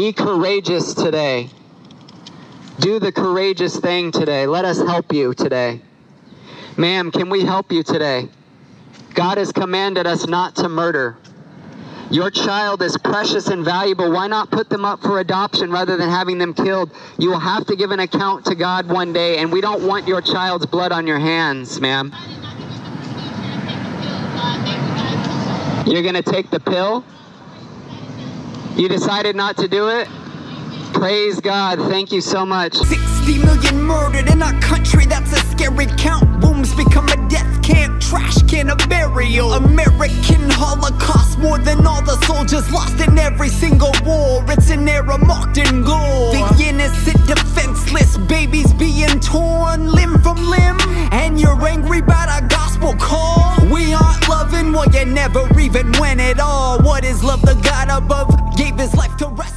Be courageous today. Do the courageous thing today. Let us help you today. Ma'am, can we help you today? God has commanded us not to murder. Your child is precious and valuable. Why not put them up for adoption rather than having them killed? You will have to give an account to God one day, and we don't want your child's blood on your hands, ma'am. You're going to take the pill? You decided not to do it? Praise God. Thank you so much. 60 million murdered in our country, that's a scary count. Wombs become a death camp, trash can a burial. American Holocaust, more than all the soldiers lost in every single war. It's an era marked in gore. The innocent, defenseless babies being torn limb from limb. And you're angry about our gospel call. We aren't loving, well you never even went at all. What is love? The God above gave his life to rest.